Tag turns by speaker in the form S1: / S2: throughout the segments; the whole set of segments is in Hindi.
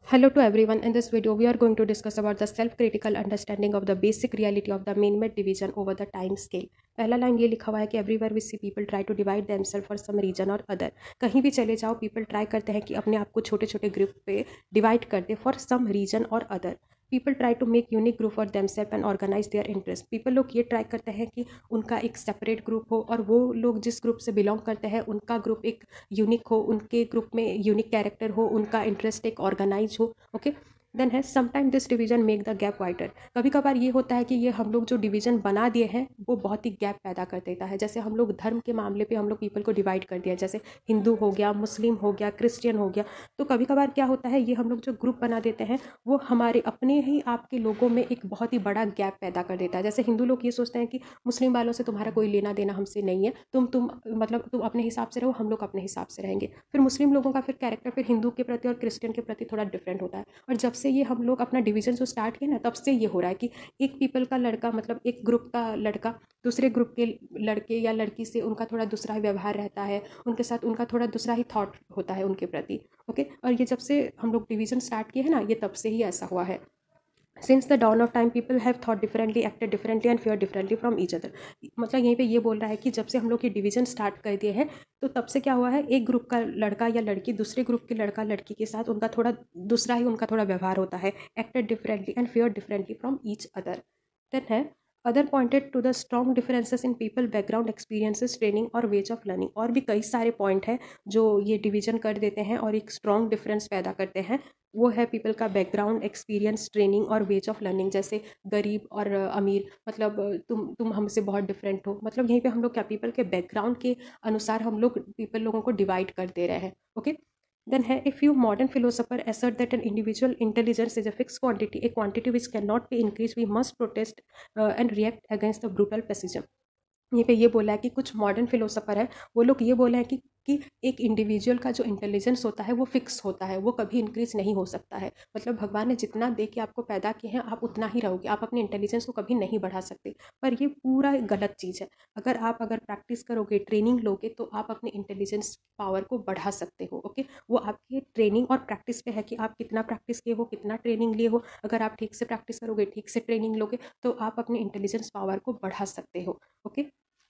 S1: Hello to everyone. In this video, we are going to discuss about the self-critical understanding of the basic reality of the main-made division over the time scale. पहला लाइन ये लिखा हुआ है कि everywhere we see people try to divide themselves for some reason or other. कहीं भी चले जाओ people try करते हैं कि अपने आप को छोटे छोटे ग्रुप पे डिवाइड कर दे for some reason or other. People try to make unique group for them self and organise their interest. People लोग ये ट्राई करते हैं कि उनका एक सेपरेट ग्रुप हो और वो लोग जिस ग्रुप से बिलोंग करते हैं उनका ग्रुप एक यूनिक हो, उनके ग्रुप में यूनिक कैरेक्टर हो, उनका इंटरेस्ट एक ऑर्गेनाइज हो. ओके. देन है sometime this division make the gap wider. कभी कभार ये होता है कि ये हम लोग जो डिवीजन बना दिए हैं वो बहुत ही गैप पैदा कर देता है. जैसे हम लोग धर्म के मामले पे हम लोग पीपल को डिवाइड कर दिया, जैसे हिंदू हो गया, मुस्लिम हो गया, क्रिश्चियन हो गया. तो कभी कभार क्या होता है, ये हम लोग जो ग्रुप बना देते हैं वो हमारे अपने ही आपके लोगों में एक बहुत ही बड़ा गैप पैदा कर देता है. जैसे हिंदू लोग ये सोचते हैं कि मुस्लिम वालों से तुम्हारा कोई लेना देना हमसे नहीं है, तुम मतलब तुम अपने हिसाब से रहो, हम लोग अपने हिसाब से रहेंगे. फिर मुस्लिम लोगों का फिर कैरेक्टर फिर हिंदू के प्रति और क्रिश्चियन के प्रति थोड़ा डिफरेंट होता है. और जब से ये हम लोग अपना डिवीजन जो स्टार्ट किया ना, तब से ये हो रहा है कि एक पीपल का लड़का मतलब एक ग्रुप का लड़का दूसरे ग्रुप के लड़के या लड़की से उनका थोड़ा दूसरा ही व्यवहार रहता है, उनके साथ उनका थोड़ा दूसरा ही थॉट होता है उनके प्रति. ओके. और ये जब से हम लोग डिवीजन स्टार्ट किए हैं ना, ये तब से ही ऐसा हुआ है. Since the dawn of time people have thought differently, acted differently and fare differently from each other. मतलब यहीं पे ये बोल रहा है कि जब से हम लोग ये डिवीजन स्टार्ट कर दिए हैं तो तब से क्या हुआ है, एक ग्रुप का लड़का या लड़की दूसरे ग्रुप के लड़का लड़की के साथ उनका थोड़ा दूसरा ही उनका थोड़ा व्यवहार होता है, acted differently and fare differently from each other. Then है other pointed to the strong differences in people background experiences training और वेज ऑफ लर्निंग. और भी कई सारे पॉइंट हैं जो ये डिवीजन कर देते हैं और एक स्ट्रॉन्ग डिफरेंस पैदा करते हैं. वो है पीपल का बैकग्राउंड एक्सपीरियंस ट्रेनिंग और वेज ऑफ लर्निंग. जैसे गरीब और अमीर, मतलब तुम हमसे बहुत डिफरेंट हो, मतलब यहीं पे हम लोग क्या पीपल के बैकग्राउंड के अनुसार हम लोग पीपल लोगों को डिवाइड कर दे रहे हैं. ओके. Then है a few modern philosophers assert that an individual intelligence is a fixed quantity, a quantity which cannot be increased. We must protest and react against the brutal pessimism. ये पे ये बोला है कि कुछ मॉडर्न फिलोसोफर है, वो लोग ये बोले हैं कि एक इंडिविजुअल का जो इंटेलिजेंस होता है वो फिक्स होता है, वो कभी इंक्रीज नहीं हो सकता है. मतलब भगवान ने जितना दे के आपको पैदा किए हैं आप उतना ही रहोगे, आप अपने इंटेलिजेंस को कभी नहीं बढ़ा सकते. पर ये पूरा गलत चीज़ है. अगर प्रैक्टिस करोगे, ट्रेनिंग लोगे, तो आप अपने इंटेलिजेंस पावर को बढ़ा सकते हो. ओके. वो आपकी ट्रेनिंग और प्रैक्टिस पे है कि आप कितना प्रैक्टिस किए हो, कितना ट्रेनिंग लिए हो. अगर आप ठीक से प्रैक्टिस करोगे, ठीक से ट्रेनिंग लोगे, तो आप अपने इंटेलिजेंस पावर को बढ़ा सकते हो. ओके.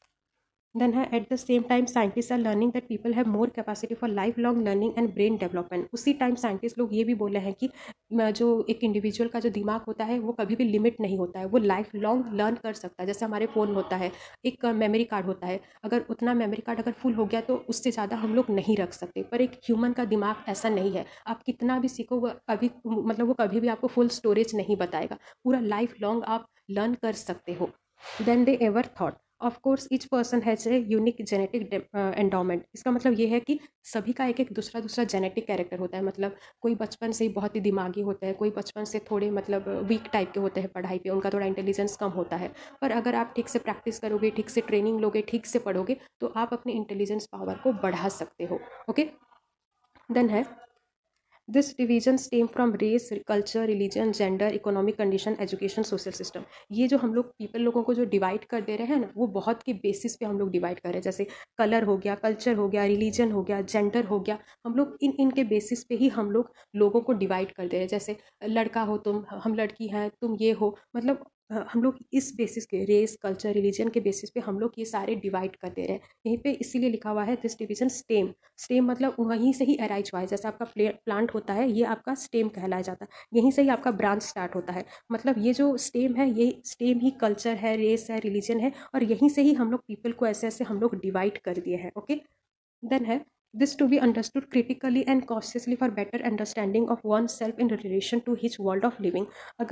S1: देन है at the same time scientist are learning that people have more capacity for life long learning and brain development. उसी टाइम साइंटिस्ट लोग ये भी बोले हैं कि जो एक इंडिविजुअल का जो दिमाग होता है वो कभी भी लिमिट नहीं होता है, वो लाइफ लॉन्ग लर्न कर सकता है. जैसे हमारे फ़ोन होता है, एक मेमोरी कार्ड होता है, अगर उतना मेमोरी कार्ड अगर फुल हो गया तो उससे ज़्यादा हम लोग नहीं रख सकते. पर एक ह्यूमन का दिमाग ऐसा नहीं है, आप कितना भी सीखो वो अभी मतलब वो कभी भी आपको फुल स्टोरेज नहीं बताएगा, पूरा लाइफ लॉन्ग आप लर्न कर सकते हो. Then they ever thought. Of course each person has a unique genetic endowment. इसका मतलब ये है कि सभी का एक एक दूसरा दूसरा जेनेटिक कैरेक्टर होता है. मतलब कोई बचपन से ही बहुत ही दिमागी होता है, कोई बचपन से थोड़े मतलब वीक टाइप के होते हैं पढ़ाई पे, उनका थोड़ा इंटेलिजेंस कम होता है. पर अगर आप ठीक से प्रैक्टिस करोगे, ठीक से ट्रेनिंग लोगे, ठीक से पढ़ोगे, तो आप अपने इंटेलिजेंस पावर को बढ़ा सकते हो. ओके. देन है this division stem from race, culture, religion, gender, economic condition, education, social system. ये जो हम लोग पीपल लोगों को जो डिवाइड कर दे रहे हैं ना, वो बहुत के बेसिस पे हम लोग डिवाइड कर रहे हैं. जैसे कलर हो गया, कल्चर हो गया, रिलीजन हो गया, जेंडर हो गया. हम लोग इनके बेसिस पे ही हम लोग लोगों को डिवाइड कर दे रहे हैं. जैसे लड़का हो तुम, हम लड़की हैं, तुम ये हो. मतलब हम लोग इस बेसिस के रेस, कल्चर, रिलीजन के बेसिस पे हम लोग ये सारे डिवाइड कर दे रहे हैं. यहीं पे इसीलिए लिखा हुआ है दिस डिवीजन स्टेम. स्टेम मतलब वहीं से ही अराइज हुआ है. जैसे आपका प्लांट होता है, ये आपका स्टेम कहलाया जाता है, यहीं से ही आपका ब्रांच स्टार्ट होता है. मतलब ये जो स्टेम है, ये स्टेम ही कल्चर है, रेस है, रिलीजन है, और यहीं से ही हम लोग पीपल को ऐसे ऐसे हम लोग डिवाइड कर दिए हैं. ओके. देन है this to be understood critically and cautiously for better understanding of oneself in relation to his world of living.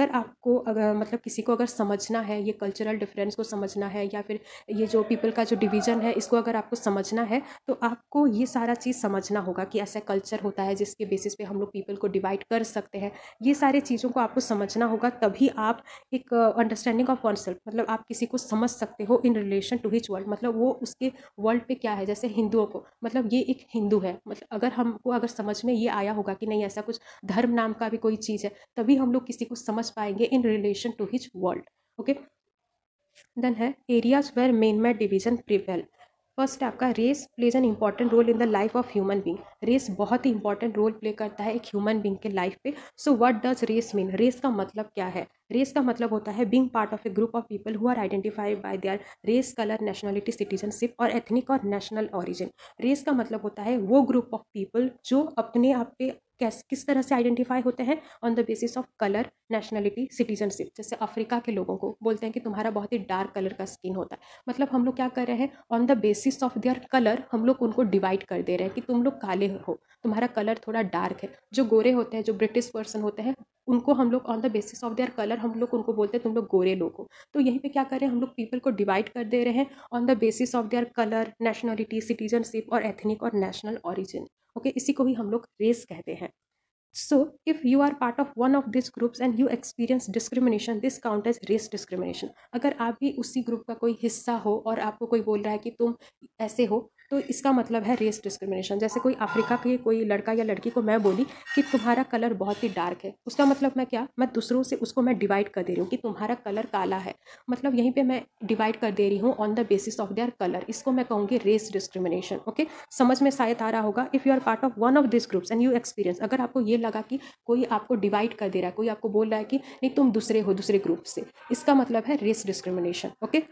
S1: अगर मतलब किसी को अगर समझना है, ये कल्चरल डिफरेंस को समझना है, या फिर ये जो पीपल का जो डिवीजन है इसको अगर आपको समझना है, तो आपको ये सारा चीज़ समझना होगा कि ऐसा कल्चर होता है जिसके बेसिस पे हम लोग पीपल को डिवाइड कर सकते हैं. ये सारे चीज़ों को आपको समझना होगा, तभी आप एक अंडरस्टैंडिंग ऑफ वन सेल्फ, मतलब आप किसी को समझ सकते हो in relation to his world. मतलब वो उसके वर्ल्ड पे क्या है. जैसे हिंदुओं को, मतलब ये एक हिंदू है, मतलब अगर हमको अगर समझ में ये आया होगा कि नहीं ऐसा कुछ धर्म नाम का भी कोई चीज़ है, तभी हम लोग किसी को समझ पाएंगे in relation to his world. Okay. Then है एरियाज वेयर मेन में डिवीजन प्रिवेल. फर्स्ट है आपका race plays an important role in the life of human being. Race बहुत ही इंपॉर्टेंट रोल प्ले करता है एक ह्यूमन बींग के लाइफ पे। So what does race mean? Race का मतलब क्या है? रेस का मतलब होता है being part of a group of people who are identified by their race, colour, nationality, citizenship और एथनिक और नेशनल ओरिजिन। रेस का मतलब होता है वो ग्रुप ऑफ पीपल जो अपने आप पे किस तरह से आइडेंटिफाई होते हैं, on the basis of colour, nationality, citizenship. जैसे अफ्रीका के लोगों को बोलते हैं कि तुम्हारा बहुत ही डार्क कलर का स्किन होता है, मतलब हम लोग क्या कर रहे हैं, on the basis of their colour हम लोग उनको डिवाइड कर दे रहे हैं कि तुम लोग काले हो, तुम्हारा कलर थोड़ा डार्क है। जो गोरे होते हैं, जो ब्रिटिश पर्सन होते हैं, उनको हम लोग on the basis of their colour हम लोग उनको बोलते हैं तुम लोग गोरे लोग हो। तो यहीं पे क्या कर रहे हैं, हम लोग पीपल को डिवाइड कर दे रहे हैं on the basis of their colour, nationality, citizenship और एथनिक और नेशनल ओरिजिन। ओके, इसी को ही हम लोग रेस कहते हैं। So, if you are part of one of these groups and you experience discrimination, this count as race discrimination. अगर आप भी उसी ग्रुप का कोई हिस्सा हो और आपको कोई बोल रहा है कि तुम ऐसे हो, तो इसका मतलब है रेस डिस्क्रिमिनेशन। जैसे कोई अफ्रीका के कोई लड़का या लड़की को मैं बोली कि तुम्हारा कलर बहुत ही डार्क है, उसका मतलब मैं दूसरों से उसको मैं डिवाइड कर दे रही हूँ कि तुम्हारा कलर काला है, मतलब यहीं पे मैं डिवाइड कर दे रही हूँ on the basis of their colour. इसको मैं कहूँगी रेस डिस्क्रिमिनेशन। ओके, समझ में शायद आ रहा होगा। If you are part of one of this groups and you experience, अगर आपको ये लगा कि कोई आपको डिवाइड कर दे रहा है, कोई आपको बोल रहा है कि नहीं तुम दूसरे हो, दूसरे ग्रुप से, इसका मतलब है race discrimination. Okay,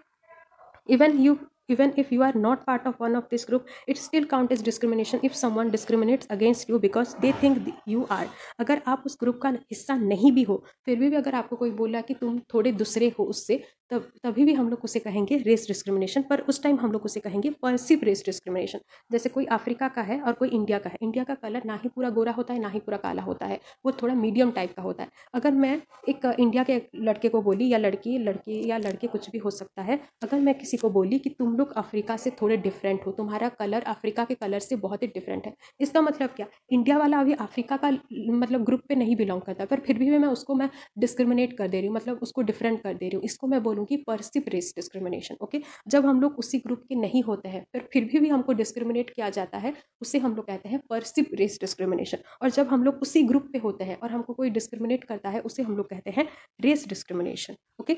S1: even if you are not part of one of this group, it still count as discrimination if someone discriminates against you because they think you are। अगर आप उस ग्रुप का हिस्सा नहीं भी हो, फिर भी अगर आपको कोई बोला कि तुम थोड़े दूसरे हो उससे, तभी भी हम लोग उसे कहेंगे रेस डिस्क्रिमिनेशन। पर उस टाइम हम लोग उसे कहेंगे परसिव रेस डिस्क्रिमिनेशन। जैसे कोई अफ्रीका का है और कोई इंडिया का है, इंडिया का कलर ना ही पूरा गोरा होता है ना ही पूरा काला होता है, वो थोड़ा मीडियम टाइप का होता है। अगर मैं एक इंडिया के लड़के को बोली, या लड़की लड़की या लड़के कुछ भी हो सकता है, अगर मैं किसी को बोली कि तुम लोग अफ्रीका से थोड़े डिफरेंट हो, तुम्हारा कलर अफ्रीका के कलर से बहुत ही डिफरेंट है, इसका मतलब क्या, इंडिया वाला अभी अफ्रीका का मतलब ग्रुप पे नहीं बिलोंग करता, पर फिर भी मैं डिस्क्रिमिनेट कर दे रही हूँ, मतलब उसको डिफरेंट कर दे रही हूँ। इसको मैं बोलूँगी परसिव रेस डिस्क्रिमिनेशन। ओके, जब हम लोग उसी ग्रुप के नहीं होते हैं पर फिर भी हमको डिस्क्रिमिनेट किया जाता है, उसे हम लोग कहते हैं परसिव रेस डिस्क्रिमिनेशन। और जब हम लोग उसी ग्रुप पे होते हैं और हमको कोई डिस्क्रिमिनेट करता है, उसे हम लोग कहते हैं रेस डिस्क्रिमिनेशन। ओके,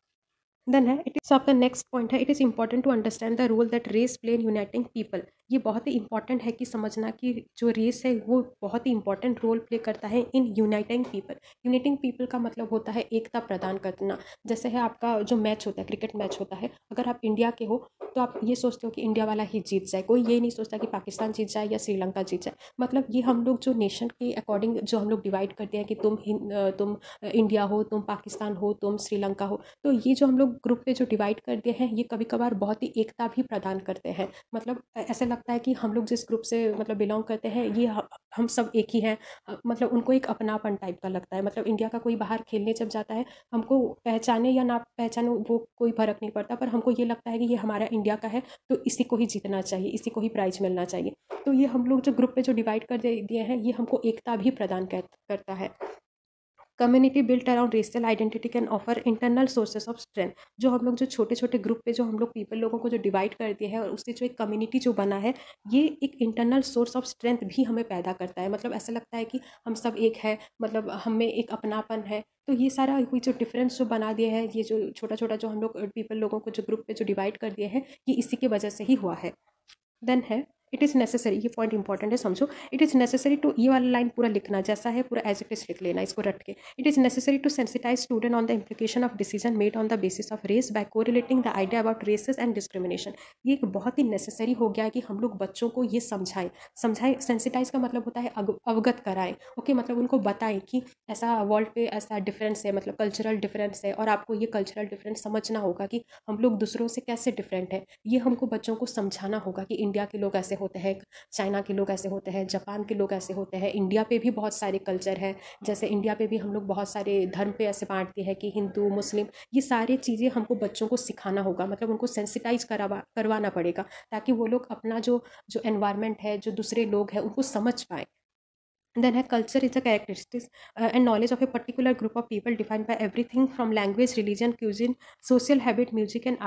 S1: देन है इट इज आपका नेक्स्ट पॉइंट है, it is important to understand the role that race play in uniting people. ये बहुत ही इंपॉर्टेंट है कि समझना कि जो रेस है वो बहुत ही इंपॉर्टेंट रोल प्ले करता है in uniting people. Uniting people का मतलब होता है एकता प्रदान करना। जैसे है आपका जो मैच होता है, क्रिकेट मैच होता है, अगर आप इंडिया के हो तो आप ये सोचते हो कि इंडिया वाला ही जीत जाए, कोई ये नहीं सोचता कि पाकिस्तान जीत जाए या श्रीलंका जीत जाए। मतलब ये हम लोग जो नेशन के अकॉर्डिंग जो हम लोग डिवाइड करते हैं कि तुम इंडिया हो, तुम पाकिस्तान हो, तुम श्रीलंका हो, तो ये जो हम लोग ग्रुप पे जो डिवाइड करते हैं, ये कभी कभार बहुत ही एकता भी प्रदान करते हैं। मतलब ऐसा लगता है कि हम लोग जिस ग्रुप से मतलब बिलोंग करते हैं, ये हम सब एक ही हैं। मतलब उनको एक अपनापन टाइप का लगता है। मतलब इंडिया का कोई बाहर खेलने जब जाता है, हमको पहचाने या ना पहचाने वो कोई फर्क नहीं पड़ता, पर हमको ये लगता है कि ये हमारा इंडिया का है, तो इसी को ही जीतना चाहिए, इसी को ही प्राइज मिलना चाहिए। तो ये हम लोग जो ग्रुप पे जो डिवाइड कर दिए हैं, ये हमको एकता भी प्रदान करता है। Community built around racial identity can offer internal sources of strength. जो हम लोग जो छोटे छोटे ग्रुप पे जो हम लोग पीपल लोगों को जो डिवाइड कर दिया है और उससे जो एक कम्युनिटी जो बना है, ये एक इंटरनल सोर्स ऑफ स्ट्रेंथ भी हमें पैदा करता है। मतलब ऐसा लगता है कि हम सब एक है, मतलब हमें एक अपनापन है। तो ये सारा कोई जो डिफरेंस जो बना दिया है, ये जो छोटा छोटा जो हम लोग पीपल लोगों को जो ग्रुप पे जो डिवाइड कर दिए हैं, ये इसी की वजह से ही हुआ है। देन है इट इज़ नेसेसरी, ये पॉइंट इंपॉर्टेंट है, समझो। इट इज़ नेसेसरी टू, ये वाला लाइन पूरा लिखना जैसा है पूरा एज इट इज लिख लेना, इसको रट के। It is necessary to sensitise student on the implication of decision made on the basis of race by correlating the idea about races and discrimination. ये एक बहुत ही नेसेसरी हो गया है कि हम लोग बच्चों को ये समझाएं। सेंसिटाइज का मतलब होता है अवगत कराएं। ओके, मतलब उनको बताएं कि ऐसा वर्ल्ड पे ऐसा डिफरेंस है, मतलब कल्चरल डिफरेंस है, और आपको ये कल्चरल डिफरेंस समझना होगा कि हम लोग दूसरों से कैसे डिफरेंट है। ये हमको बच्चों को समझाना होगा कि इंडिया के लोग ऐसे होते हैं, चाइना के लोग ऐसे होते हैं, जापान के लोग ऐसे होते हैं, इंडिया पे भी बहुत सारे कल्चर हैं। जैसे इंडिया पे भी हम लोग बहुत सारे धर्म पे ऐसे बांटते हैं कि हिंदू, मुस्लिम, ये सारी चीज़ें हमको बच्चों को सिखाना होगा। मतलब उनको सेंसिटाइज करवाना पड़ेगा, ताकि वो लोग अपना जो जो एनवायरनमेंट है, जो दूसरे लोग हैं, उनको समझ पाएँ। Then a culture is a characteristics and knowledge of a particular group of people defined by everything from language, religion, cuisine, social habit, music and art.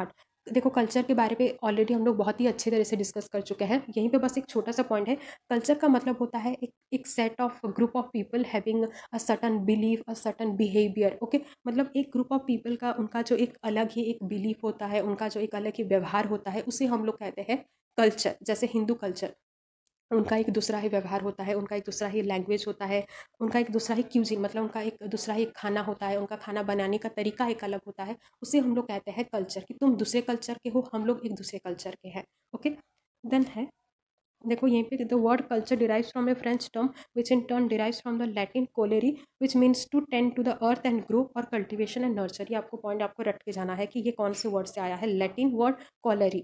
S1: देखो कल्चर के बारे में ऑलरेडी हम लोग बहुत ही अच्छी तरह से डिस्कस कर चुके हैं। यहीं पे बस एक छोटा सा पॉइंट है। कल्चर का मतलब होता है एक set of group of people having a certain belief, a certain behaviour. Okay, मतलब एक ग्रुप ऑफ पीपल का उनका जो एक अलग ही एक बिलीफ होता है, उनका जो एक अलग ही व्यवहार होता है, उसे हम लोग कहते हैं कल्चर। जैसे हिंदू कल्चर, उनका एक दूसरा ही व्यवहार होता है, उनका एक दूसरा ही लैंग्वेज होता है, उनका एक दूसरा ही क्यूजिन, मतलब उनका एक दूसरा ही खाना होता है, उनका खाना बनाने का तरीका एक अलग होता है। उसे हम लोग कहते हैं कल्चर, कि तुम दूसरे कल्चर के हो, हम लोग एक दूसरे कल्चर के हैं। ओके, देन है, देखो यहीं पे the word culture derives from a French term which in turn derives from the Latin colere which means to tend to the earth and grow, और कल्टिवेशन एंड नर्चर। ये आपको पॉइंट आपको रट के जाना है कि ये कौन से वर्ड से आया है। Latin word cholerae.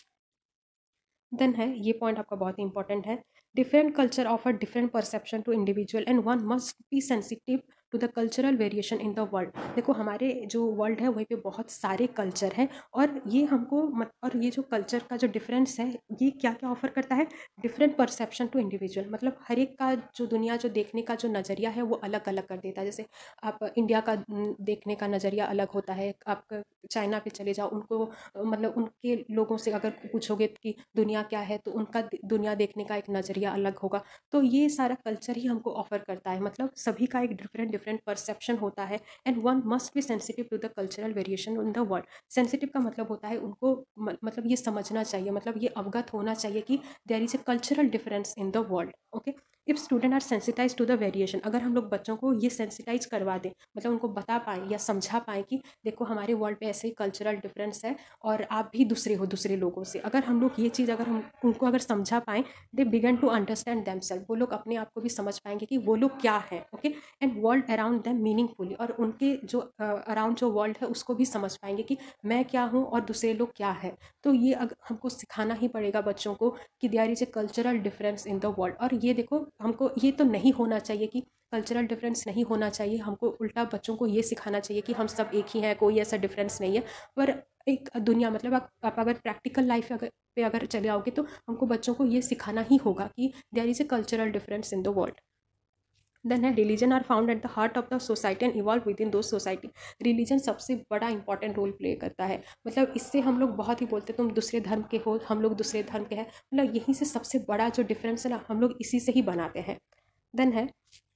S1: देन है, ये पॉइंट आपका बहुत ही इंपॉर्टेंट है। Different culture offer different perception to individual and one must be sensitive to the cultural variation in the world. देखो हमारे जो वर्ल्ड है वहीं पे बहुत सारे कल्चर हैं, और ये हमको और ये जो कल्चर का जो डिफरेंस है, ये क्या क्या ऑफर करता है? डिफरेंट परसेप्शन टू इंडिविजुअल, मतलब हर एक का जो दुनिया जो देखने का जो नज़रिया है वो अलग अलग कर देता है। जैसे आप इंडिया का देखने का नज़रिया अलग होता है, आप चाइना पे चले जाओ, उनको मतलब उनके लोगों से अगर पूछोगे कि दुनिया क्या है, तो उनका दुनिया देखने का एक नज़रिया अलग होगा। तो ये सारा कल्चर ही हमको ऑफर करता है, मतलब सभी का एक डिफरेंट डिफरेंट परसेप्शन होता है, and one must be sensitive to the cultural variation in the world. Sensitive का मतलब होता है उनको मतलब ये समझना चाहिए, मतलब ये अवगत होना चाहिए कि there is a cultural difference in the world. Okay, if student are sensitise to the variation, अगर हम लोग बच्चों को ये सेंसिटाइज करवा दें, मतलब उनको बता पाएँ या समझा पाएँ कि देखो हमारे वर्ल्ड पे ऐसे ही कल्चरल डिफरेंस है, और आप भी दूसरे हो दूसरे लोगों से, अगर हम लोग ये चीज़ अगर हम उनको अगर समझा पाएँ, they begin to understand themself, वो लोग अपने आप को भी समझ पाएंगे कि वो लोग क्या है। Okay, and world around them meaningfully, और उनके जो अराउंड जो वर्ल्ड है उसको भी समझ पाएंगे कि मैं क्या हूँ और दूसरे लोग क्या है। तो ये हमको सिखाना ही पड़ेगा बच्चों को कि there is a cultural difference in the world. और ये देखो हमको ये तो नहीं होना चाहिए कि कल्चरल डिफरेंस नहीं होना चाहिए, हमको उल्टा बच्चों को ये सिखाना चाहिए कि हम सब एक ही हैं, कोई ऐसा डिफरेंस नहीं है। पर एक दुनिया, मतलब आप अगर प्रैक्टिकल लाइफ पे अगर चले आओगे, तो हमको बच्चों को ये सिखाना ही होगा कि there is a cultural difference in the world. Then है, religion are found at the heart of the society and evolve within the society. Religion सबसे बड़ा इंपॉर्टेंट रोल प्ले करता है, मतलब इससे हम लोग बहुत ही बोलते हैं तुम दूसरे धर्म के हो, हम लोग दूसरे धर्म के हैं, मतलब यहीं से सबसे बड़ा जो डिफरेंस है ना, हम लोग इसी से ही बनाते हैं। देन है,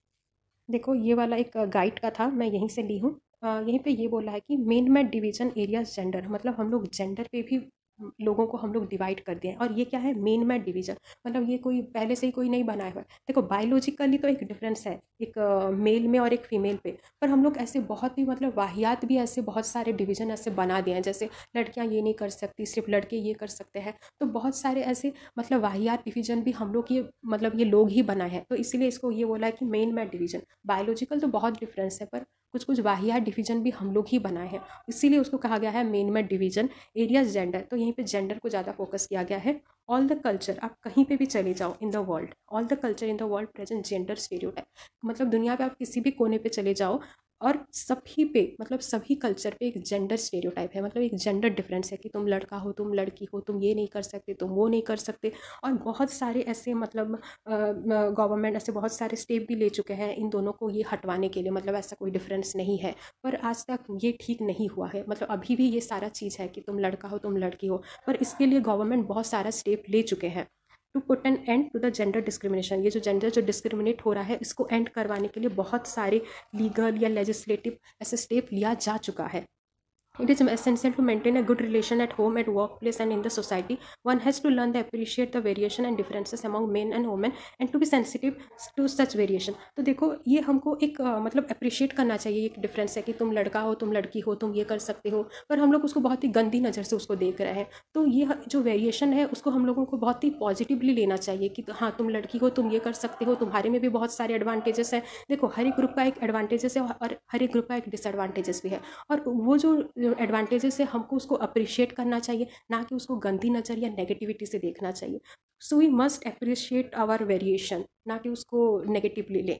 S1: देखो ये वाला एक गाइड का था, मैं यहीं से ली हूँ। यहीं पे ये बोला है कि मेन में डिवीजन एरियाज जेंडर, मतलब हम लोग जेंडर पे भी लोगों को हम लोग डिवाइड कर दिए हैं। और ये क्या है? मेन में डिवीजन, मतलब ये कोई पहले से ही कोई नहीं बनाया हुआ है। देखो बायोलॉजिकली तो एक डिफरेंस है, एक मेल में और एक फीमेल पे, पर हम लोग ऐसे बहुत ही मतलब वाहियात भी ऐसे बहुत सारे डिवीजन ऐसे बना दिए हैं। जैसे लड़कियां ये नहीं कर सकती, सिर्फ लड़के ये कर सकते हैं। तो बहुत सारे ऐसे मतलब वाहियात डिवीजन भी हम लोग ये मतलब ये लोग ही बनाए हैं, तो इसीलिए इसको ये बोला है कि मेन में डिवीजन। बायोलॉजिकल तो बहुत डिफरेंस है, पर कुछ कुछ वाहियात डिवीजन भी हम लोग ही बनाए हैं, इसीलिए उसको कहा गया है मेन में डिवीजन एरियाज जेंडर। तो यहीं पे जेंडर को ज़्यादा फोकस किया गया है। ऑल द कल्चर, आप कहीं पे भी चले जाओ in the world, all the culture in the world present gender stereotype, मतलब दुनिया पे आप किसी भी कोने पे चले जाओ, और सभी पे मतलब सभी कल्चर पे एक जेंडर स्टीरियोटाइप है, मतलब एक जेंडर डिफरेंस है कि तुम लड़का हो, तुम लड़की हो, तुम ये नहीं कर सकते, तुम वो नहीं कर सकते। और बहुत सारे ऐसे मतलब गवर्नमेंट ऐसे बहुत सारे स्टेप भी ले चुके हैं इन दोनों को ये हटवाने के लिए, मतलब ऐसा कोई डिफरेंस नहीं है। पर आज तक ये ठीक नहीं हुआ है, मतलब अभी भी ये सारा चीज़ है कि तुम लड़का हो, तुम लड़की हो, पर इसके लिए गवर्नमेंट बहुत सारा स्टेप ले चुके हैं to put an end to the gender discrimination. ये जो जेंडर जो डिस्क्रिमिनेट हो रहा है, इसको एंड करवाने के लिए बहुत सारे लीगल या लेजिस्लेटिव ऐसे स्टेप लिया जा चुका है। It is essential to maintain a good relation at home, at workplace, and in the society. One has to learn to appreciate the variation and differences among men and women, and to be sensitive to such variation. तो देखो ये हमको एक मतलब अप्रिशिएट करना चाहिए, एक डिफरेंस है कि तुम लड़का हो, तुम लड़की हो, तुम ये कर सकते हो, पर हम लोग उसको बहुत ही गंदी नज़र से उसको देख रहे हैं। तो ये जो वेरिएशन है उसको हम लोगों को बहुत ही पॉजिटिवली लेना चाहिए कि हाँ तुम लड़की हो, तुम ये कर सकते हो, तुम्हारे में भी बहुत सारे एडवांटेजेस हैं। देखो हर एक ग्रुप का एक एडवांटेजेस है और हर एक ग्रुप का एक डिसएडवांटेजेस भी है, और वो जो एडवांटेजेस है हमको उसको अप्रिशिएट करना चाहिए, ना कि उसको गंदी नज़र या नेगेटिविटी से देखना चाहिए। So we must appreciate our variation, ना कि उसको नेगेटिवली लें।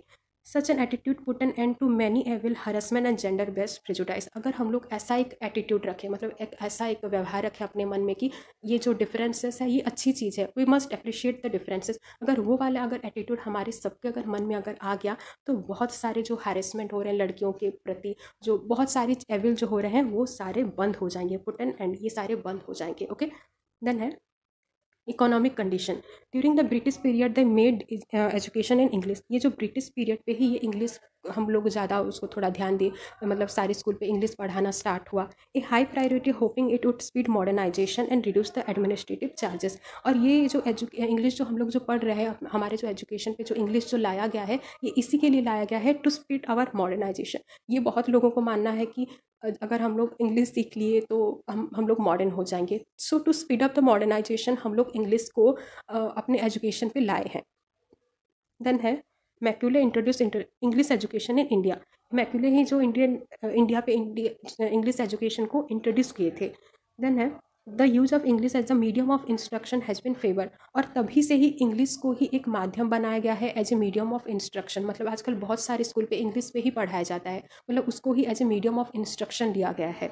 S1: Such an attitude put an end to many evil harassment and gender based prejudice. अगर हम लोग ऐसा एक एटीट्यूड रखें, मतलब एक ऐसा एक व्यवहार रखें अपने मन में कि ये जो डिफरेंसेस है ये अच्छी चीज़ है, we must appreciate the differences, अगर वो वाला अगर एटीट्यूड हमारे सबके अगर मन में अगर आ गया तो बहुत सारे जो हैरेसमेंट हो रहे हैं लड़कियों के प्रति, जो बहुत सारी एविल जो हो रहे हैं वो सारे बंद हो जाएंगे, पुट एन एंड, ये सारे बंद हो जाएंगे। ओके, देन है economic condition. During the British period they made education in English. ये जो ब्रिटिश पीरियड पे ही ये इंग्लिश हम लोग ज़्यादा उसको थोड़ा ध्यान दिए, मतलब सारे स्कूल पे इंग्लिश पढ़ाना स्टार्ट हुआ। A high priority hoping it would speed modernisation and reduce the administrative charges. और ये जो इंग्लिश जो हम लोग जो पढ़ रहे हैं, हमारे जो एजुकेशन पे जो इंग्लिश जो लाया गया है ये इसी के लिए लाया गया है, टू स्पीड आवर मॉडर्नाइजेशन। ये बहुत लोगों को मानना है कि अगर हम लोग इंग्लिश सीख लिए तो हम लोग मॉडर्न हो जाएंगे। So to speed up the modernisation हम लोग इंग्लिश को अपने एजुकेशन पे लाए हैं। देन है Macaulay introduce English education in India. Macaulay ही जो इंडिया पे इंग्लिश एजुकेशन को इंट्रोड्यूस किए थे। देन है the use of English as a medium of instruction has been favour. और तभी से ही इंग्लिश को ही एक माध्यम बनाया गया है as a medium of instruction. मतलब आजकल बहुत सारे स्कूल पे इंग्लिश पे ही पढ़ाया जाता है, मतलब उसको ही as a medium of instruction लिया गया है।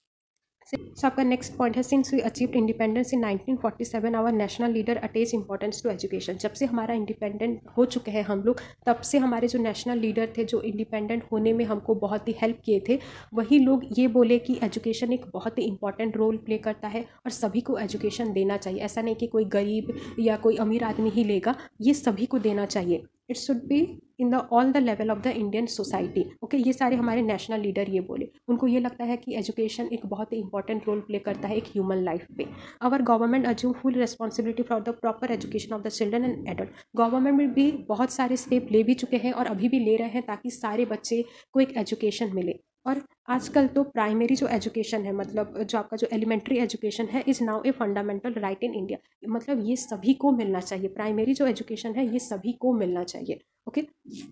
S1: सो आपका नेक्स्ट पॉइंट है, since we achieved independence in 1947 our national leader attach importance to education. जब से हमारा इंडिपेंडेंट हो चुके हैं हम लोग, तब से हमारे जो नेशनल लीडर थे जो इंडिपेंडेंट होने में हमको बहुत ही हेल्प किए थे, वही लोग ये बोले कि एजुकेशन एक बहुत ही इंपॉर्टेंट रोल प्ले करता है और सभी को एजुकेशन देना चाहिए। ऐसा नहीं कि कोई गरीब या कोई अमीर आदमी ही लेगा, ये सभी को देना चाहिए। It should be in the all the level of the Indian society. Okay, ये सारे हमारे नेशनल लीडर ये बोले, उनको ये लगता है कि एजुकेशन एक बहुत ही इंपॉर्टेंट रोल प्ले करता है एक ह्यूमन लाइफ पे। Our government assume full responsibility for the proper education of the children and adult. Government में भी बहुत सारे स्टेप ले भी चुके हैं और अभी भी ले रहे हैं ताकि सारे बच्चे को एक एजुकेशन मिले। और आजकल तो प्राइमरी जो एजुकेशन है, मतलब जो आपका जो एलिमेंट्री एजुकेशन है, is now a fundamental right in India. मतलब ये सभी को मिलना चाहिए, प्राइमरी जो एजुकेशन है ये सभी को मिलना चाहिए। ओके,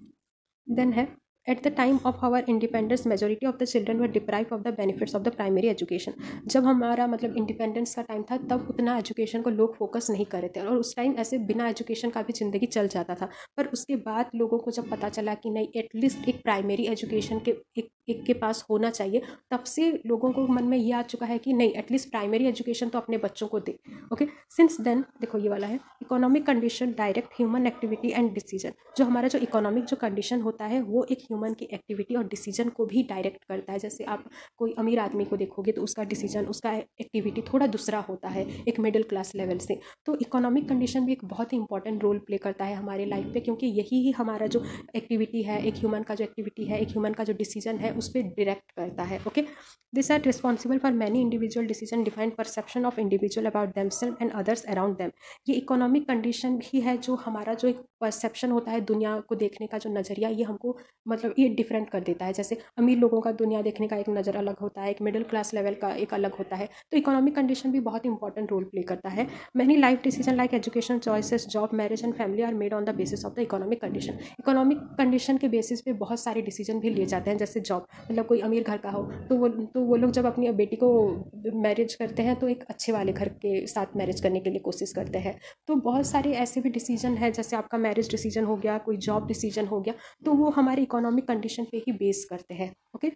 S1: देन है at the time of our independence majority of the children were deprive of the benefits of the primary education. जब हमारा मतलब इंडिपेंडेंस का टाइम था तब उतना एजुकेशन को लोग फोकस नहीं कर रहे थे और उस टाइम ऐसे बिना एजुकेशन का भी ज़िंदगी चल जाता था। पर उसके बाद लोगों को जब पता चला कि नहीं, एटलीस्ट एक प्राइमरी एजुकेशन के एक के पास होना चाहिए, तब से लोगों को मन में ये आ चुका है कि नहीं, एटलीस्ट प्राइमरी एजुकेशन तो अपने बच्चों को दे। ओके, सिंस देन देखो ये वाला है economic condition direct human activity and decision. जो हमारा जो इकोनॉमिक जो कंडीशन होता है वो एक ह्यूमन की एक्टिविटी और डिसीजन को भी डायरेक्ट करता है। जैसे आप कोई अमीर आदमी को देखोगे तो उसका डिसीजन, उसका एक्टिविटी थोड़ा दूसरा होता है एक मिडिल क्लास लेवल से। तो इकोनॉमिक कंडीशन भी एक बहुत ही इंपॉर्टेंट रोल प्ले करता है हमारे लाइफ पे, क्योंकि यही ही हमारा जो एक्टिविटी है, एक ह्यूमन का जो एक्टिविटी है, एक ह्यूमन का जो डिसीजन है उस पर डायरेक्ट करता है। Okay, this are responsible for many individual decision define perception of individual about themself and others around them. ये इकोनॉमिक कंडीशन भी है जो हमारा जो एक परसेप्शन होता है दुनिया को देखने का जो नज़रिया, ये हमको मतलब ये डिफरेंट कर देता है। जैसे अमीर लोगों का दुनिया देखने का एक नज़र अलग होता है, एक मिडिल क्लास लेवल का एक अलग होता है। तो इकोनॉमिक कंडीशन भी बहुत इंपॉर्टेंट रोल प्ले करता है। Many life decision like education choices, job, marriage and family are made on the basis of the economic condition. Economic condition के बेसिस पे बहुत सारे डिसीजन भी लिए जाते हैं। जैसे जॉब, मतलब कोई अमीर घर का हो तो वो लोग जब अपनी बेटी को मैरिज करते हैं तो एक अच्छे वाले घर के साथ मैरिज करने के लिए कोशिश करते हैं। तो बहुत सारे ऐसे भी डिसीजन है, जैसे आपका मैरिज डिसीजन हो गया, कोई जॉब डिसीजन हो गया, तो वो हमारे इकोनॉमिक कंडीशन पे ही बेस करते हैं। ओके,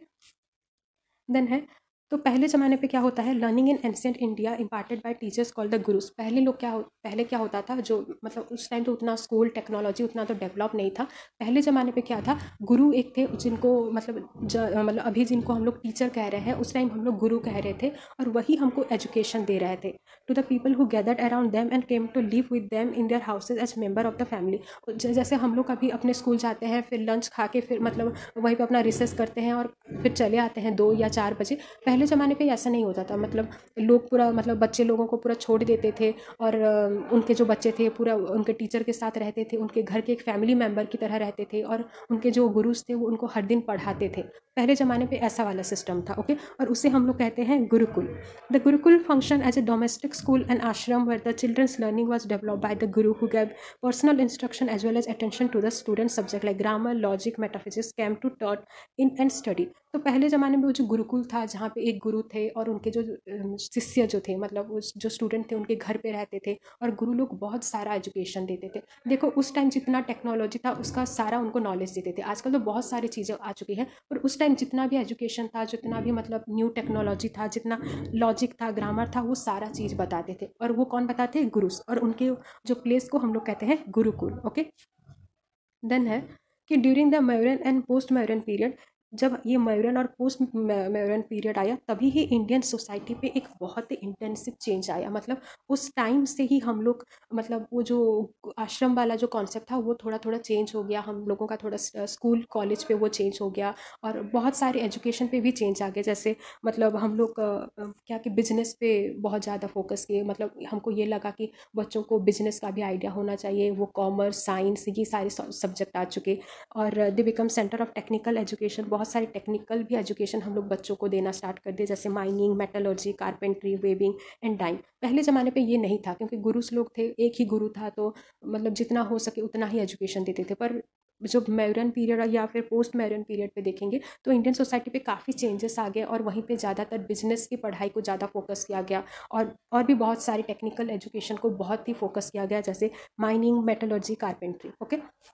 S1: देन है तो पहले ज़माने पे क्या होता है, learning in ancient India imparted by teachers called the gurus. पहले क्या होता था, जो मतलब उस टाइम तो उतना स्कूल टेक्नोलॉजी उतना तो डेवलप नहीं था। पहले ज़माने पे क्या था, गुरु एक थे जिनको मतलब अभी जिनको हम लोग टीचर कह रहे हैं, उस टाइम हम लोग गुरु कह रहे थे और वही हमको एजुकेशन दे रहे थे। To the people who gathered around them and came to live with them in their houses as member of the family. जैसे हम लोग अभी अपने स्कूल जाते हैं, फिर लंच खा के फिर मतलब वहीं पर अपना रिसेस करते हैं और फिर चले आते हैं 2 या 4 बजे। पहले ज़माने पे ऐसा नहीं होता था, मतलब लोग पूरा मतलब बच्चे लोगों को पूरा छोड़ देते थे और उनके जो बच्चे थे पूरा उनके टीचर के साथ रहते थे, उनके घर के एक फैमिली मेम्बर की तरह रहते थे और उनके जो गुरुज थे वो उनको हर दिन पढ़ाते थे। पहले ज़माने पे ऐसा वाला सिस्टम था। ओके, और उसे हम लोग कहते हैं gurukul. The gurukul function as a domestic school and ashram where the childrens learning was developed by the guru who gave personal instruction as well as attention to the student subject like grammar, logic, metaphysics came to taught in and study. तो पहले ज़माने में वो जो गुरुकुल था जहाँ पे एक गुरु थे और उनके जो शिष्य जो थे, मतलब उस जो स्टूडेंट थे उनके घर पे रहते थे, और गुरु लोग बहुत सारा एजुकेशन देते थे। देखो उस टाइम जितना टेक्नोलॉजी था उसका सारा उनको नॉलेज देते थे। आजकल तो बहुत सारी चीज़ें आ चुकी हैं, पर उस टाइम जितना भी एजुकेशन था, जितना भी मतलब न्यू टेक्नोलॉजी था, जितना लॉजिक था, ग्रामर था, वो सारा चीज़ बताते थे। और वो कौन बताते हैं? गुरुस। और उनके जो प्लेस को हम लोग कहते हैं गुरुकुल। ओके, देन है कि during the Mauryan and post Mauryan period, जब ये मयूरन और पोस्ट मयूरन पीरियड आया तभी ही इंडियन सोसाइटी पे एक बहुत ही इंटेंसिव चेंज आया। मतलब उस टाइम से ही हम लोग, मतलब वो जो आश्रम वाला जो कॉन्सेप्ट था वो थोड़ा थोड़ा चेंज हो गया, हम लोगों का थोड़ा स्कूल कॉलेज पे वो चेंज हो गया, और बहुत सारे एजुकेशन पे भी चेंज आ गया। जैसे मतलब हम लोग क्या कि बिजनेस पे बहुत ज़्यादा फोकस किए। मतलब हमको ये लगा कि बच्चों को बिजनेस का भी आइडिया होना चाहिए, वो कॉमर्स, साइंस, ये सारे सब्जेक्ट आ चुके। और they become centre of technical education, बहुत सारी टेक्निकल भी एजुकेशन हम लोग बच्चों को देना स्टार्ट कर दिए, जैसे mining, metallurgy, carpentry, weaving and dyeing. पहले ज़माने पे ये नहीं था क्योंकि गुरुस लोग थे, एक ही गुरु था, तो मतलब जितना हो सके उतना ही एजुकेशन देते थे। पर जो मयूरन पीरियड या फिर पोस्ट मयूरन पीरियड पे देखेंगे तो इंडियन सोसाइटी पे काफ़ी चेंजेस आ गए, और वहीं पे ज़्यादातर बिजनेस की पढ़ाई को ज़्यादा फोकस किया गया, और भी बहुत सारी टेक्निकल एजुकेशन को बहुत ही फोकस किया गया, जैसे mining, metallurgy, carpentry. Okay,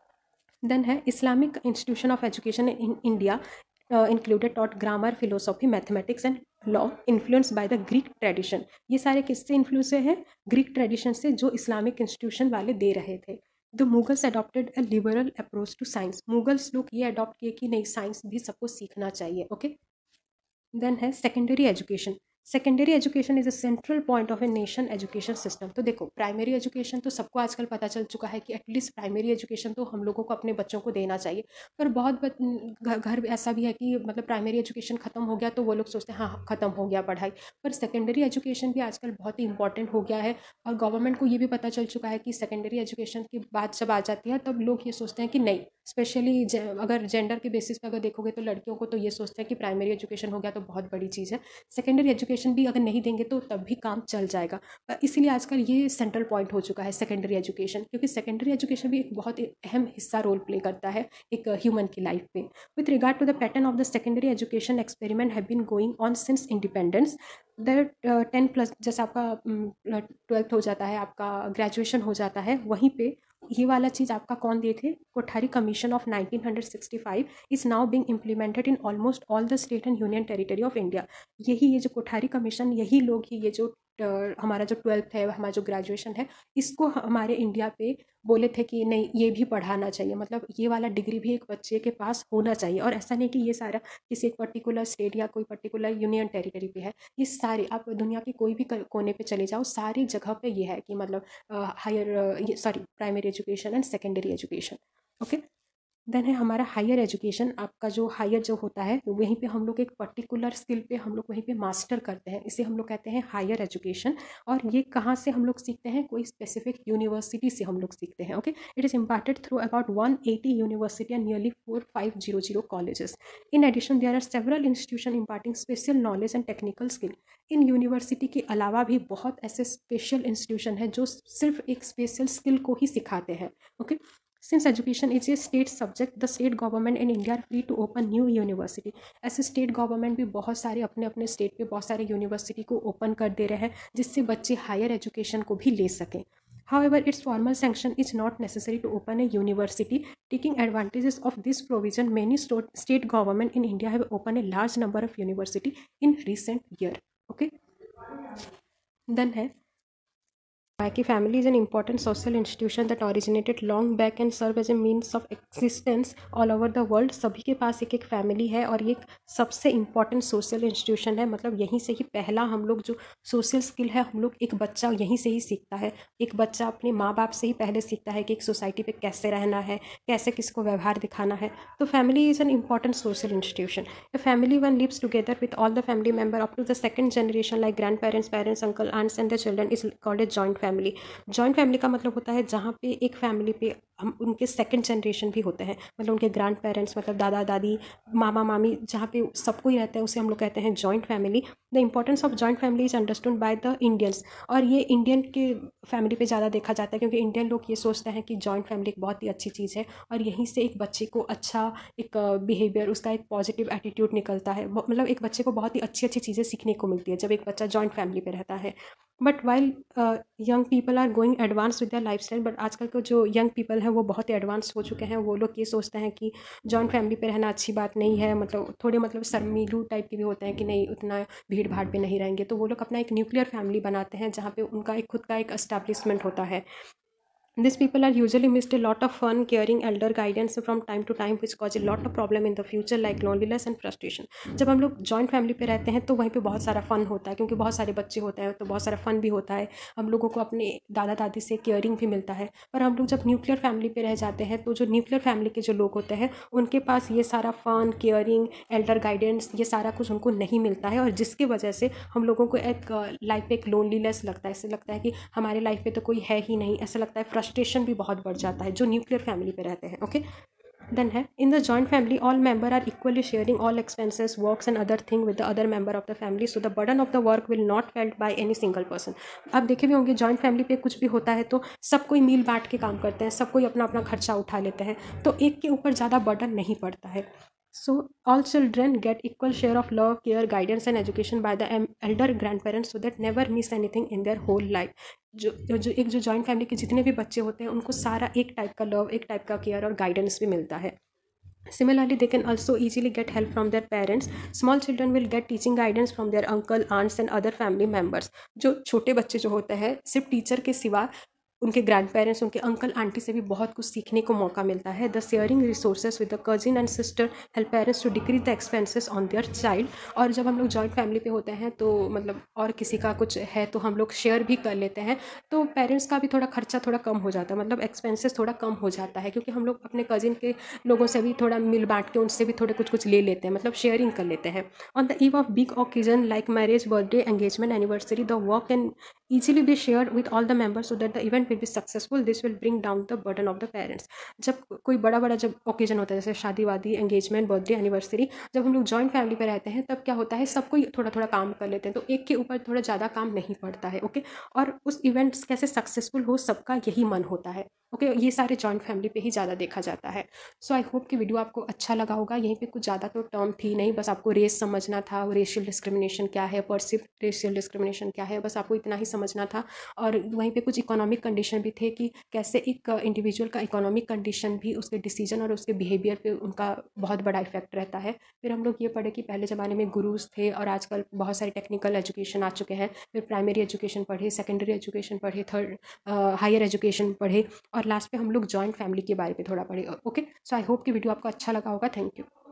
S1: then है Islamic institution of education in India included taught grammar, philosophy, mathematics and law, influence by the Greek tradition. ये सारे किससे इन्फ्लुएंस हैं? ग्रीक ट्रेडिशन से, जो इस्लामिक इंस्टीट्यूशन वाले दे रहे थे। The Mughals adopted a liberal approach to science. Mughals लोग ये अडॉप्ट किए कि नहीं, साइंस भी सबको सीखना चाहिए। ओके, देन है secondary education. Secondary education is a central point of a nation education system. तो देखो प्राइमरी एजुकेशन तो सबको आजकल पता चल चुका है कि एटलीस्ट प्राइमरी एजुकेशन तो हम लोगों को अपने बच्चों को देना चाहिए। पर बहुत घर ऐसा भी है कि मतलब प्राइमरी एजुकेशन ख़त्म हो गया तो वो लोग सोचते हैं हाँ ख़त्म हो गया पढ़ाई, पर सेकेंडरी एजुकेशन भी आजकल बहुत ही इंपॉर्टेंट हो गया है। और गवर्नमेंट को ये भी पता चल चुका है कि सेकेंडरी एजुकेशन की बात जब आ जाती है तब लोग ये सोचते हैं कि नहीं, स्पेशली अगर जेंडर के बेसिस पे अगर देखोगे तो लड़कियों को तो ये सोचते हैं कि प्राइमरी एजुकेशन हो गया तो बहुत बड़ी चीज़ है, सेकेंडरी एजुकेशन भी अगर नहीं देंगे तो तब भी काम चल जाएगा। इसीलिए आजकल ये सेंट्रल पॉइंट हो चुका है सेकेंडरी एजुकेशन, क्योंकि सेकेंडरी एजुकेशन भी एक बहुत अहम हिस्सा रोल प्ले करता है एक ह्यूमन की लाइफ पे। With regard to the pattern of the secondary education experiment have been going on since independence. The 10+, जैसे आपका 12th हो जाता है, आपका ग्रेजुएशन हो जाता है, वहीं पे ये वाला चीज़ आपका कौन दिए थे? Kothari commission of 1965 is now being implemented in almost all the state and union territory of India. यही ये जो कोठारी कमीशन, यही लोग ही ये जो हमारा जो 12th है, हमारा जो ग्रेजुएशन है, इसको हमारे इंडिया पे बोले थे कि नहीं ये भी पढ़ाना चाहिए, मतलब ये वाला डिग्री भी एक बच्चे के पास होना चाहिए। और ऐसा नहीं कि ये सारा किसी एक पर्टिकुलर स्टेट या कोई पर्टिकुलर यूनियन टेरिटरी पे है, ये सारे आप दुनिया के कोई भी कोने पे चले जाओ, सारी जगह पे ये है कि मतलब primary education and secondary education. Okay, then है हमारा हायर एजुकेशन। आपका जो हायर जो होता है वहीं पे हम लोग एक पर्टिकुलर स्किल पे हम लोग वहीं पे मास्टर करते हैं, इसे हम लोग कहते हैं हायर एजुकेशन। और ये कहाँ से हम लोग सीखते हैं? कोई स्पेसिफिक यूनिवर्सिटी से हम लोग सीखते हैं। Okay, it is imparted through about 180 university and nearly 4500 colleges. In addition there are several institution imparting special knowledge and technical skill. इन यूनिवर्सिटी के अलावा भी बहुत ऐसे स्पेशल इंस्टीट्यूशन है जो सिर्फ एक स्पेशल स्किल को ही सिखाते हैं। Okay, Since education is a state subject, the state government in India are free to open new university. ऐसे स्टेट गवर्नमेंट भी बहुत सारे अपने अपने स्टेट पे बहुत सारे यूनिवर्सिटी को ओपन कर दे रहे हैं जिससे बच्चे हायर एजुकेशन को भी ले सकें. However, its formal sanction is not necessary to open a university. Taking advantages of this provision, many state government in India have opened a large number of university in recent year. Okay. Then है Waiki family is an important social institution that originated long back and serve as a means of existence all over the world. सभी के पास एक एक फैमिली है और ये एक सबसे इम्पॉर्टेंट सोशल इंस्टीट्यूशन है. मतलब यहीं से ही पहला हम लोग जो सोशल स्किल है हम लोग एक बच्चा यहीं से ही सीखता है. एक बच्चा अपने माँ बाप से ही पहले सीखता है कि एक सोसाइटी पे कैसे रहना है, कैसे किसको व्यवहार दिखाना है. तो family is an important social institution. A family one lives together with all the family member up to the second generation like grandparents, parents, uncle, aunts and their children is called a joint family. Joint family का मतलब होता है जहाँ पे एक फैमिली पे हम उनके सेकंड जनरेशन भी होते हैं, मतलब उनके ग्रैंड पेरेंट्स, मतलब दादा दादी, मामा मामी, जहाँ पे सब कोई रहता है उसे हम लोग कहते हैं joint family. The importance of joint family is understood by the Indians. और ये इंडियन के फैमिली पे ज़्यादा देखा जाता है, क्योंकि इंडियन लोग ये सोचते हैं कि जॉइंट फैमिली एक बहुत ही अच्छी चीज़ है, और यहीं से एक बच्चे को अच्छा एक बिहेवियर, उसका एक पॉजिटिव एटीट्यूड निकलता है। मतलब एक बच्चे को बहुत ही अच्छी अच्छी चीज़ें सीखने को मिलती है जब एक बच्चा जॉइंट फैमिली पे रहता है। But while young people are going advance with their lifestyle, but आजकल के जो यंग पीपल हैं वो बहुत ही एडवांस हो चुके हैं। वो लोग ये सोचते हैं कि जॉइंट फैमिली पे रहना अच्छी बात नहीं है, मतलब थोड़े मतलब शर्मीलू टाइप के भी होते हैं कि नहीं उतना भीड़ भाड़ पे नहीं रहेंगे, तो वो लोग अपना एक न्यूक्लियर फैमिली बनाते हैं जहाँ पे उनका एक खुद का एक एस्टैब्लिशमेंट होता है। These people are usually missed a lot of fun, caring elder guidance from time to time, which cause a lot of problem in the future like loneliness and frustration. जब हम लोग जॉइंट फैमिली पे रहते हैं तो वहीं पे बहुत सारा फन होता है, क्योंकि बहुत सारे बच्चे होते हैं तो बहुत सारा फन भी होता है। हम लोगों को अपने दादा दादी से केयरिंग भी मिलता है। पर हम लोग जब न्यूक्लियर फैमिली पे रह जाते हैं तो जो न्यूक्लियर फैमिली के जो लोग होते हैं उनके पास ये सारा फन, केयरिंग, एल्डर गाइडेंस, ये सारा कुछ उनको नहीं मिलता है, और जिसकी वजह से हम लोगों को एक लाइफ में एक लोनलीनेस लगता है। ऐसे लगता है कि हमारे लाइफ में तो कोई है ही नहीं, ऐसा लगता है। फ्रस्ट्रेशन भी बहुत बढ़ जाता है जो न्यूक्लियर फैमिली पे रहते हैं। ओके, देन है in the joint family all member are equally sharing all expenses, works and other thing with the other member of the family, so the burden of the work will not felt by any single person. आप देखे भी होंगे जॉइंट फैमिली पे कुछ भी होता है तो सब कोई मिल बांट के काम करते हैं, सब कोई अपना अपना खर्चा उठा लेते हैं, तो एक के ऊपर ज़्यादा बर्डन नहीं पड़ता है। So all children get equal share of love, care, guidance and education by the elder grandparents, so that never miss anything in their whole life. जो जॉइंट फैमिली के जितने भी बच्चे होते हैं उनको सारा एक टाइप का लव, एक टाइप का केयर और गाइडेंस भी मिलता है। Similarly, they can also easily get help from their parents. Small children will get teaching guidance from their uncle, aunts and other family members. जो छोटे बच्चे जो होते हैं सिर्फ टीचर के सिवा उनके ग्रैंड पेरेंट्स, उनके अंकल आंटी से भी बहुत कुछ सीखने को मौका मिलता है। The sharing resources with the cousin and sister help parents to decrease the expenses on their child. और जब हम लोग जॉइंट फैमिली पे होते हैं तो मतलब और किसी का कुछ है तो हम लोग शेयर भी कर लेते हैं, तो पेरेंट्स का भी थोड़ा खर्चा थोड़ा कम हो जाता है, मतलब एक्सपेंसेस थोड़ा कम हो जाता है, क्योंकि हम लोग अपने कजिन के लोगों से भी थोड़ा मिल बांट के उनसे भी थोड़े कुछ कुछ ले लेते हैं, मतलब शेयरिंग कर लेते हैं। On the eve of big occasion like marriage, birthday, engagement, anniversary, the work can easily be shared with all the members so that the event will be successful. This will bring down the burden of the parents. जब कोई बड़ा बड़ा जब ओकेजन होता है जैसे शादी वादी, एंगेजमेंट, बर्थडे, एनिवर्सरी, जब हम लोग जॉइंट फैमिली पे रहते हैं तब क्या होता है सब कोई थोड़ा थोड़ा काम कर लेते हैं, तो एक के ऊपर थोड़ा ज़्यादा काम नहीं पड़ता है। ओके, और उस इवेंट्स कैसे सक्सेसफुल हो सबका यही मन होता है। ओके, ये सारे जॉइंट फैमिली पे ही ज़्यादा देखा जाता है। सो आई होप कि वीडियो आपको अच्छा लगा होगा। यहीं पे कुछ ज़्यादा तो टर्म थी नहीं, बस आपको रेस समझना था, रेशियल डिस्क्रिमिनेशन क्या है, परसिव रेशियल डिस्क्रिमिनेशन क्या है, बस आपको इतना ही समझना था। और वहीं पे कुछ इकोनॉमिक कंडीशन भी थे कि कैसे एक इंडिविजुअल का इकोनॉमिक कंडीशन भी उसके डिसीजन और उसके बिहेवियर पे उनका बहुत बड़ा इफेक्ट रहता है। फिर हम लोग ये पढ़े कि पहले ज़माने में गुरुज थे और आजकल बहुत सारे टेक्निकल एजुकेशन आ चुके हैं। फिर प्राइमरी एजुकेशन पढ़े, सेकेंडरी एजुकेशन पढ़े, थर्ड हायर एजुकेशन पढ़े, और लास्ट पे हम लोग जॉइंट फैमिली के बारे में थोड़ा पढ़े। ओके, सो आई होप कि वीडियो आपको अच्छा लगा होगा। Thank you.